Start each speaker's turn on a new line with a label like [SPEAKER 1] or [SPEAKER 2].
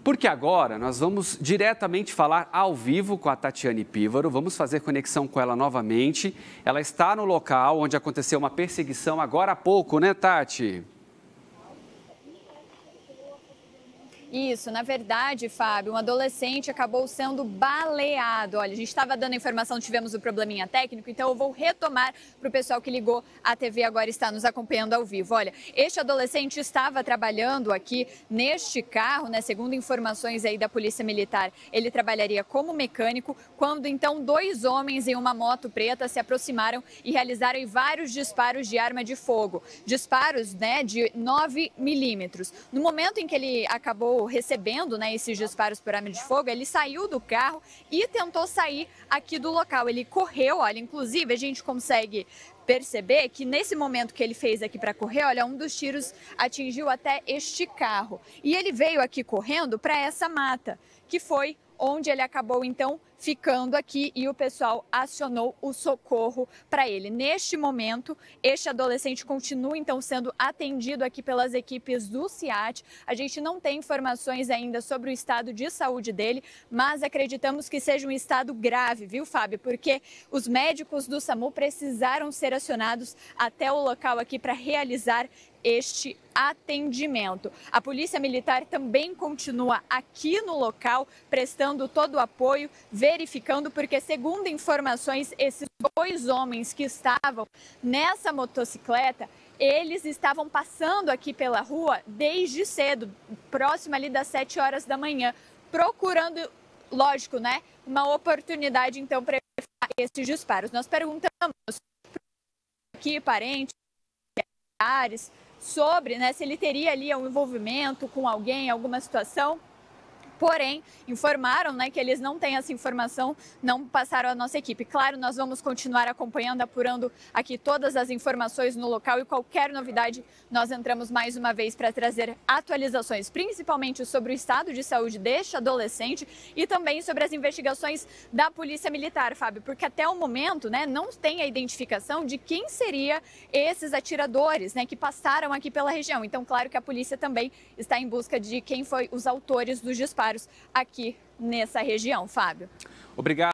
[SPEAKER 1] Porque agora nós vamos diretamente falar ao vivo com a Tatiane Pífaro, vamos fazer conexão com ela novamente. Ela está no local onde aconteceu uma perseguição agora há pouco, né, Tati?
[SPEAKER 2] Isso, na verdade, Fábio, um adolescente acabou sendo baleado. Olha, a gente estava dando informação, tivemos um probleminha técnico, então eu vou retomar para o pessoal que ligou à TV agora está nos acompanhando ao vivo. Olha, este adolescente estava trabalhando aqui neste carro, né? Segundo informações aí da Polícia Militar, ele trabalharia como mecânico, quando então dois homens em uma moto preta se aproximaram e realizaram vários disparos de arma de fogo. Disparos, né, de 9 milímetros. No momento em que ele acabou recebendo, né, esses disparos por arma de fogo, ele saiu do carro e tentou sair aqui do local. Ele correu, olha, inclusive a gente consegue perceber que nesse momento que ele fez aqui para correr, olha, um dos tiros atingiu até este carro. E ele veio aqui correndo para essa mata, que foi onde ele acabou então ficando aqui e o pessoal acionou o socorro para ele. Neste momento, este adolescente continua então sendo atendido aqui pelas equipes do SEAT. A gente não tem informações ainda sobre o estado de saúde dele, mas acreditamos que seja um estado grave, viu, Fábio? Porque os médicos do SAMU precisaram ser acionados até o local aqui para realizar este atendimento. A Polícia Militar também continua aqui no local, prestando todo o apoio, verificando, porque segundo informações, esses dois homens que estavam nessa motocicleta, eles estavam passando aqui pela rua desde cedo, próximo ali das 7 horas da manhã, procurando, lógico, né, uma oportunidade então para esses disparos. Nós perguntamos aqui parentes, familiares, sobre, né, se ele teria ali um envolvimento com alguém, alguma situação. Porém, informaram, né, que eles não têm essa informação, não passaram à nossa equipe. Claro, nós vamos continuar acompanhando, apurando aqui todas as informações no local e qualquer novidade nós entramos mais uma vez para trazer atualizações, principalmente sobre o estado de saúde deste adolescente e também sobre as investigações da Polícia Militar, Fábio, porque até o momento, né, não tem a identificação de quem seria esses atiradores, né, que passaram aqui pela região. Então, claro que a polícia também está em busca de quem foi os autores dos disparos aqui nessa região, Fábio.
[SPEAKER 1] Obrigado.